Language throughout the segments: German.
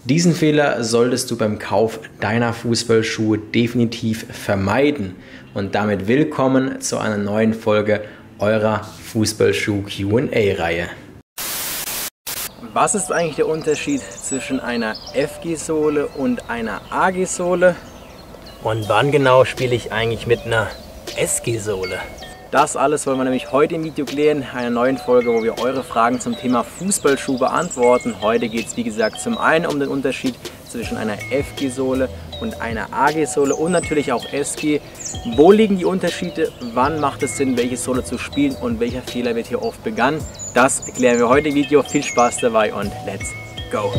Diesen Fehler solltest du beim Kauf deiner Fußballschuhe definitiv vermeiden. Und damit willkommen zu einer neuen Folge eurer Fußballschuh Q&A-Reihe. Was ist eigentlich der Unterschied zwischen einer FG-Sohle und einer AG-Sohle? Und wann genau spiele ich eigentlich mit einer SG-Sohle? Das alles wollen wir nämlich heute im Video klären, in einer neuen Folge, wo wir eure Fragen zum Thema Fußballschuh beantworten. Heute geht es wie gesagt zum einen um den Unterschied zwischen einer FG-Sohle und einer AG-Sohle und natürlich auch SG. Wo liegen die Unterschiede, wann macht es Sinn, welche Sohle zu spielen und welcher Fehler wird hier oft begangen? Das klären wir heute im Video. Viel Spaß dabei und let's go!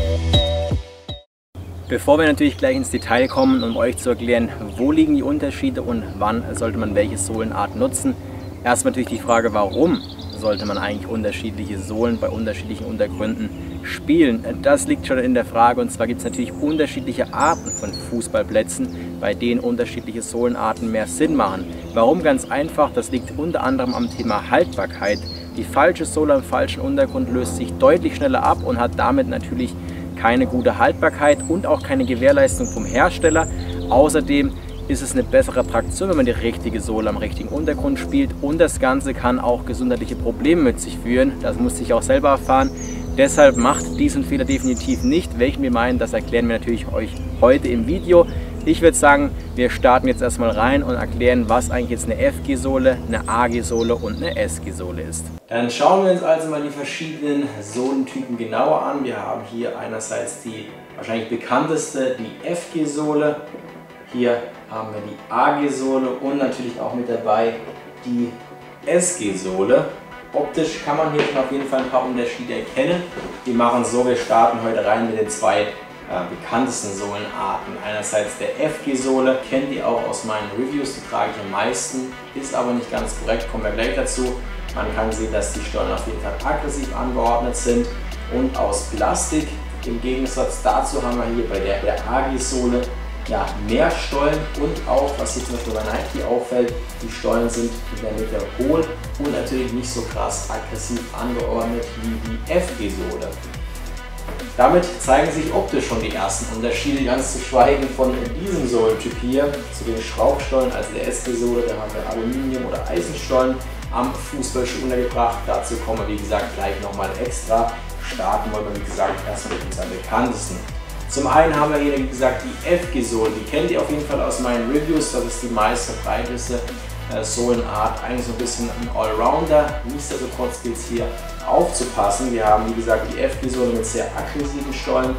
Bevor wir natürlich gleich ins Detail kommen, um euch zu erklären, wo liegen die Unterschiede und wann sollte man welche Sohlenart nutzen, erstmal natürlich die Frage, warum sollte man eigentlich unterschiedliche Sohlen bei unterschiedlichen Untergründen spielen. Das liegt schon in der Frage, und zwar gibt es natürlich unterschiedliche Arten von Fußballplätzen, bei denen unterschiedliche Sohlenarten mehr Sinn machen. Warum? Ganz einfach, das liegt unter anderem am Thema Haltbarkeit. Die falsche Sohle am falschen Untergrund löst sich deutlich schneller ab und hat damit natürlich keine gute Haltbarkeit und auch keine Gewährleistung vom Hersteller. Außerdem ist es eine bessere Traktion, wenn man die richtige Sohle am richtigen Untergrund spielt, und das Ganze kann auch gesundheitliche Probleme mit sich führen. Das musste ich auch selber erfahren. Deshalb macht diesen Fehler definitiv nicht. Welchen wir meinen, das erklären wir natürlich euch heute im Video. Ich würde sagen, wir starten jetzt erstmal rein und erklären, was eigentlich jetzt eine FG-Sohle, eine AG-Sohle und eine SG-Sohle ist. Dann schauen wir uns also mal die verschiedenen Sohlentypen genauer an. Wir haben hier einerseits die wahrscheinlich bekannteste, die FG-Sohle. Hier haben wir die AG-Sohle und natürlich auch mit dabei die SG-Sohle. Optisch kann man hier schon auf jeden Fall ein paar Unterschiede erkennen. Wir machen so, wir starten heute rein mit den zwei bekanntesten Sohlenarten. Einerseits der FG-Sohle, kennt ihr auch aus meinen Reviews, die trage ich am meisten, ist aber nicht ganz korrekt, kommen wir gleich dazu. Man kann sehen, dass die Stollen auf jeden Fall aggressiv angeordnet sind und aus Plastik. Im Gegensatz dazu haben wir hier bei der AG-Sohle ja, mehr Stollen und auch, was hier zum Beispiel bei Nike auffällt, die Stollen sind in der Mitte hohl und natürlich nicht so krass aggressiv angeordnet wie die FG-Sohle. Damit zeigen sich optisch schon die ersten Unterschiede, ganz zu schweigen von diesem Sohlentyp hier zu den Schraubstollen, also der SG-Sohle. Da haben wir Aluminium- oder Eisenstollen am Fußballschuh untergebracht. Dazu kommen wir wie gesagt gleich nochmal extra. Starten wollen wir wie gesagt erstmal mit unserem bekanntesten. Zum einen haben wir hier wie gesagt die FG-Sohle, die kennt ihr auf jeden Fall aus meinen Reviews, das ist die meist verbreiteste Sohlenart, eigentlich so ein bisschen ein Allrounder. Nichtsdestotrotz gilt es hier aufzupassen. Wir haben wie gesagt die FG-Sohle mit sehr aggressiven Stollen,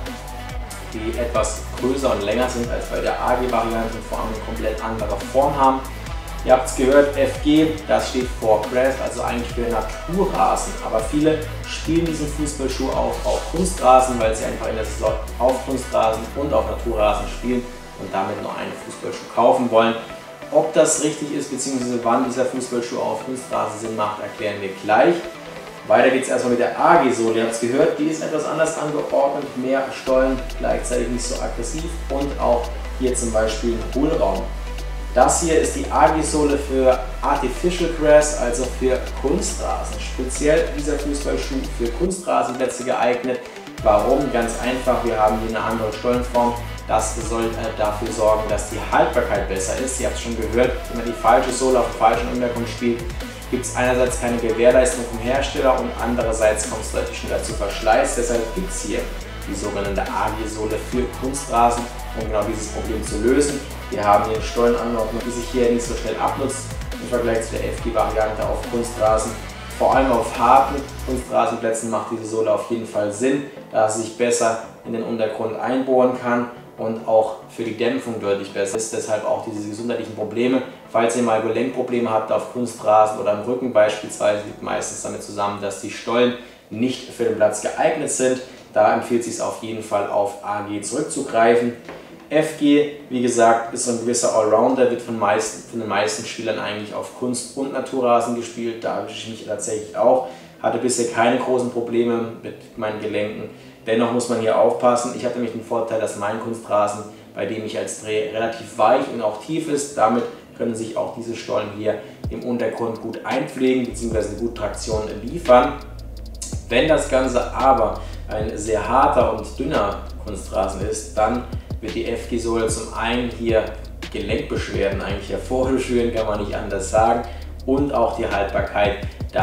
die etwas größer und länger sind als bei der AG-Variante und vor allem eine komplett andere Form haben. Ihr habt es gehört, FG, das steht for Grass, also eigentlich für Naturrasen. Aber viele spielen diesen Fußballschuh auch auf Kunstrasen, weil sie einfach in der Saison auf Kunstrasen und auf Naturrasen spielen und damit nur einen Fußballschuh kaufen wollen. Ob das richtig ist, bzw. wann dieser Fußballschuh auf Kunstrasen Sinn macht, erklären wir gleich. Weiter geht es erstmal mit der AG-Sohle. Ihr habt es gehört, die ist etwas anders angeordnet, mehr Stollen, gleichzeitig nicht so aggressiv und auch hier zum Beispiel ein Hohlraum. Das hier ist die AG-Sohle für Artificial Grass, also für Kunstrasen. Speziell dieser Fußballschuh für Kunstrasenplätze geeignet. Warum? Ganz einfach, wir haben hier eine andere Stollenform. Das soll dafür sorgen, dass die Haltbarkeit besser ist. Ihr habt es schon gehört, wenn man die falsche Sohle auf dem falschen Untergrund spielt, gibt es einerseits keine Gewährleistung vom Hersteller und andererseits kommt es deutlich schneller zu Verschleiß. Deshalb gibt es hier die sogenannte AG-Sohle für Kunstrasen, um genau dieses Problem zu lösen. Wir haben hier eine Stollenanordnung, die sich hier nicht so schnell abnutzt im Vergleich zu der FG-Variante auf Kunstrasen. Vor allem auf harten Kunstrasenplätzen macht diese Sohle auf jeden Fall Sinn, da sie sich besser in den Untergrund einbohren kann und auch für die Dämpfung deutlich besser ist. Deshalb auch diese gesundheitlichen Probleme. Falls ihr mal Gelenkprobleme habt auf Kunstrasen oder im Rücken beispielsweise, liegt meistens damit zusammen, dass die Stollen nicht für den Platz geeignet sind. Da empfiehlt es sich auf jeden Fall auf AG zurückzugreifen. FG, wie gesagt, ist so ein gewisser Allrounder, wird von den meisten Spielern eigentlich auf Kunst- und Naturrasen gespielt. Da erwische ich mich tatsächlich auch. Hatte bisher keine großen Probleme mit meinen Gelenken. Dennoch muss man hier aufpassen. Ich habe nämlich den Vorteil, dass mein Kunstrasen, bei dem ich als Dreh relativ weich und auch tief ist, damit können sich auch diese Stollen hier im Untergrund gut einpflegen bzw. gut Traktion liefern. Wenn das Ganze aber ein sehr harter und dünner Kunstrasen ist, dann wird die FG-Sohle zum einen hier Gelenkbeschwerden eigentlich hervorführen, kann man nicht anders sagen, und auch die Haltbarkeit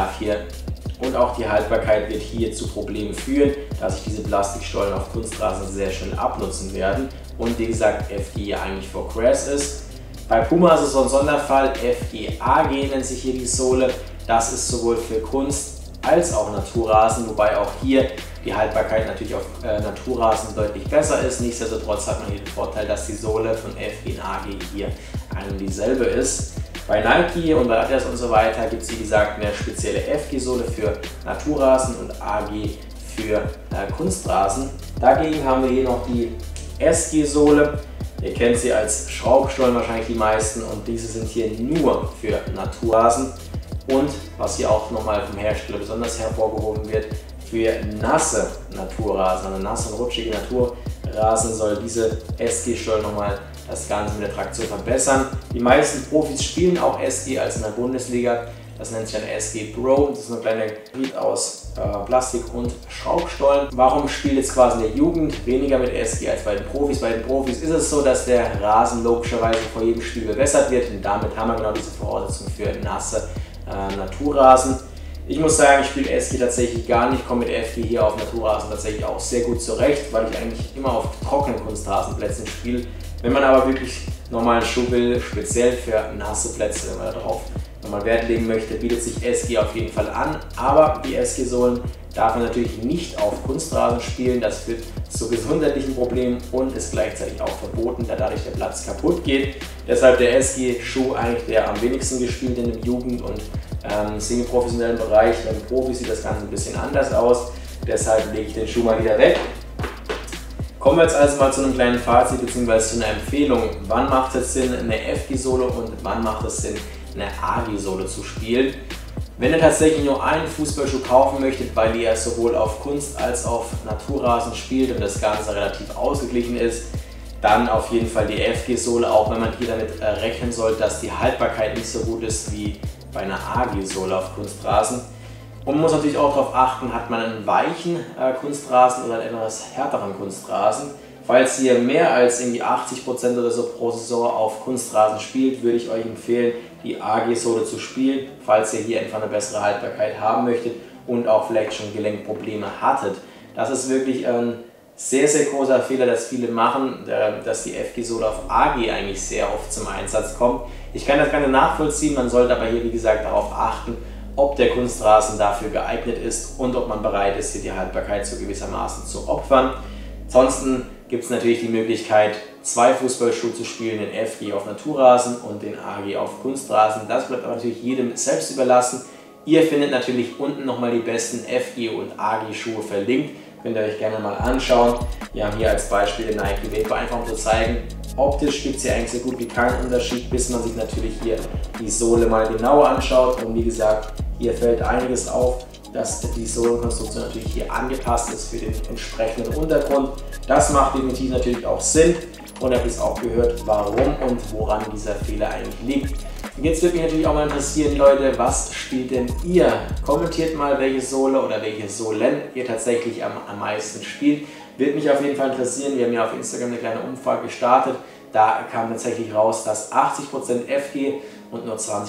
wird hier zu Problemen führen, da sich diese Plastikstollen auf Kunstrasen sehr schnell abnutzen werden und wie gesagt FG ja eigentlich for Grass ist. Bei Puma ist es so ein Sonderfall, FG AG nennt sich hier die Sohle, das ist sowohl für Kunst als auch Naturrasen, wobei auch hier die Haltbarkeit natürlich auf Naturrasen deutlich besser ist. Nichtsdestotrotz hat man hier den Vorteil, dass die Sohle von FG und AG hier eine dieselbe ist. Bei Nike und bei Adidas und so weiter gibt es wie gesagt eine spezielle FG-Sohle für Naturrasen und AG für Kunstrasen. Dagegen haben wir hier noch die SG-Sohle. Ihr kennt sie als Schraubstollen wahrscheinlich die meisten und diese sind hier nur für Naturrasen. Und was hier auch nochmal vom Hersteller besonders hervorgehoben wird, für nasse Naturrasen, also nasse und rutschige Naturrasen soll diese SG-Stollen nochmal das Ganze mit der Traktion verbessern. Die meisten Profis spielen auch SG als in der Bundesliga. Das nennt sich dann SG Pro. Das ist eine kleine Hybrid aus Plastik und Schraubstollen. Warum spielt jetzt quasi in der Jugend weniger mit SG als bei den Profis? Bei den Profis ist es so, dass der Rasen logischerweise vor jedem Spiel bewässert wird und damit haben wir genau diese Voraussetzung für nasse Naturrasen. Ich muss sagen, ich spiele SG tatsächlich gar nicht, komme mit FG hier auf Naturrasen tatsächlich auch sehr gut zurecht, weil ich eigentlich immer auf trockenen Kunstrasenplätzen spiele. Wenn man aber wirklich normalen Schuh will, speziell für nasse Plätze, wenn man darauf nochmal Wert legen möchte, bietet sich SG auf jeden Fall an. Aber die SG-Sohlen darf man natürlich nicht auf Kunstrasen spielen, das führt zu gesundheitlichen Problemen und ist gleichzeitig auch verboten, da dadurch der Platz kaputt geht. Deshalb der SG-Schuh eigentlich der am wenigsten gespielt in dem Jugend- und semi-professionellen Bereich. Beim Profi sieht das Ganze ein bisschen anders aus, deshalb lege ich den Schuh mal wieder weg. Kommen wir jetzt also mal zu einem kleinen Fazit bzw. zu einer Empfehlung. Wann macht es Sinn, eine FG-Sohle und wann macht es Sinn, eine AG-Sohle zu spielen? Wenn ihr tatsächlich nur einen Fußballschuh kaufen möchtet, weil ihr sowohl auf Kunst- als auch auf Naturrasen spielt und das Ganze relativ ausgeglichen ist, dann auf jeden Fall die FG-Sohle, auch wenn man hier damit rechnen soll, dass die Haltbarkeit nicht so gut ist wie bei einer AG-Sohle auf Kunstrasen. Und man muss natürlich auch darauf achten, hat man einen weichen Kunstrasen oder einen etwas härteren Kunstrasen. Falls ihr mehr als irgendwie 80% oder so pro Saison auf Kunstrasen spielt, würde ich euch empfehlen, die AG-Sohle zu spielen, falls ihr hier einfach eine bessere Haltbarkeit haben möchtet und auch vielleicht schon Gelenkprobleme hattet. Das ist wirklich ein sehr, sehr großer Fehler, dass viele machen, dass die FG-Sohle auf AG eigentlich sehr oft zum Einsatz kommt. Ich kann das gerne nachvollziehen, man sollte aber hier wie gesagt darauf achten, ob der Kunstrasen dafür geeignet ist und ob man bereit ist, hier die Haltbarkeit so gewissermaßen zu opfern. Ansonsten gibt es natürlich die Möglichkeit, zwei Fußballschuhe zu spielen, den FG auf Naturrasen und den AG auf Kunstrasen. Das bleibt aber natürlich jedem selbst überlassen. Ihr findet natürlich unten nochmal die besten FG und AG Schuhe verlinkt. Könnt ihr euch gerne mal anschauen. Wir haben hier als Beispiel den Nike Vapor, einfach um zu zeigen, optisch gibt es hier eigentlich so gut wie keinen Unterschied, bis man sich natürlich hier die Sohle mal genauer anschaut. Und wie gesagt, hier fällt einiges auf, dass die Sohlenkonstruktion natürlich hier angepasst ist für den entsprechenden Untergrund. Das macht definitiv natürlich auch Sinn und ihr habt jetzt auch gehört, warum und woran dieser Fehler eigentlich liegt. Und jetzt würde mich natürlich auch mal interessieren, Leute, was spielt denn ihr? Kommentiert mal, welche Sohle oder welche Sohlen ihr tatsächlich am meisten spielt. Würde mich auf jeden Fall interessieren. Wir haben ja auf Instagram eine kleine Umfrage gestartet. Da kam tatsächlich raus, dass 80% FG und nur 20%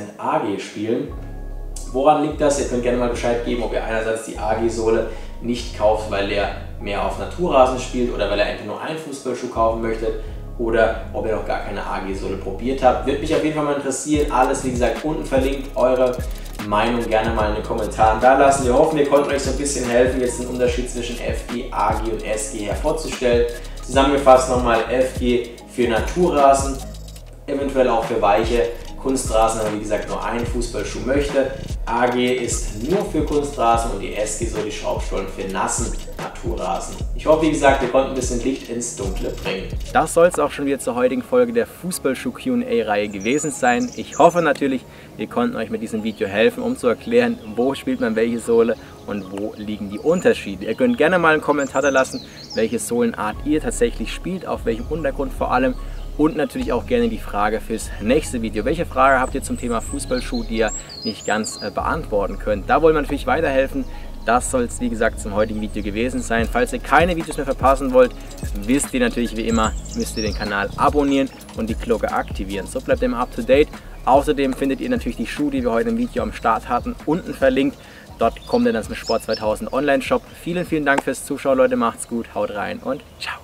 AG spielen. Woran liegt das? Ihr könnt gerne mal Bescheid geben, ob ihr einerseits die AG-Sohle nicht kauft, weil ihr mehr auf Naturrasen spielt oder weil ihr einfach nur einen Fußballschuh kaufen möchtet oder ob ihr noch gar keine AG-Sohle probiert habt. Würde mich auf jeden Fall mal interessieren. Alles wie gesagt unten verlinkt. Eure Meinung gerne mal in den Kommentaren da lassen. Wir hoffen, wir konnten euch so ein bisschen helfen, jetzt den Unterschied zwischen FG, AG und SG hervorzustellen. Zusammengefasst nochmal: FG für Naturrasen, eventuell auch für weiche Kunstrasen, wenn man wie gesagt nur einen Fußballschuh möchte. AG ist nur für Kunstrasen und die SG so die Schraubstollen für nassen Naturrasen. Ich hoffe, wie gesagt, wir konnten ein bisschen Licht ins Dunkle bringen. Das soll es auch schon wieder zur heutigen Folge der Fußballschuh Q&A-Reihe gewesen sein. Ich hoffe natürlich, wir konnten euch mit diesem Video helfen, um zu erklären, wo spielt man welche Sohle und wo liegen die Unterschiede. Ihr könnt gerne mal einen Kommentar da lassen, welche Sohlenart ihr tatsächlich spielt, auf welchem Untergrund vor allem. Und natürlich auch gerne die Frage fürs nächste Video. Welche Frage habt ihr zum Thema Fußballschuh, die ihr nicht ganz beantworten könnt? Da wollen wir natürlich weiterhelfen. das soll es wie gesagt zum heutigen Video gewesen sein. Falls ihr keine Videos mehr verpassen wollt, wisst ihr natürlich wie immer, müsst ihr den Kanal abonnieren und die Glocke aktivieren. So bleibt ihr immer up to date. Außerdem findet ihr natürlich die Schuhe, die wir heute im Video am Start hatten, unten verlinkt. Dort kommt ihr dann zum Sport 2000 Online-Shop. Vielen Dank fürs Zuschauen, Leute. Macht's gut, haut rein und ciao.